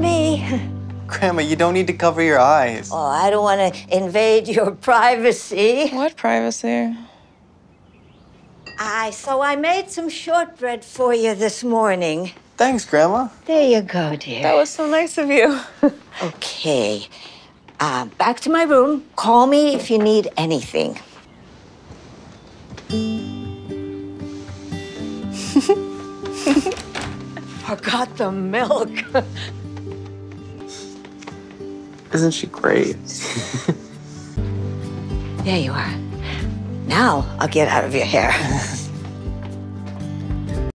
me. Grandma, you don't need to cover your eyes. Oh, I don't want to invade your privacy. What privacy? So I made some shortbread for you this morning. Thanks, Grandma. There you go, dear. That was so nice of you. Okay. Back to my room. Call me if you need anything. Forgot the milk. Isn't she great? There you are. Now I'll get out of your hair.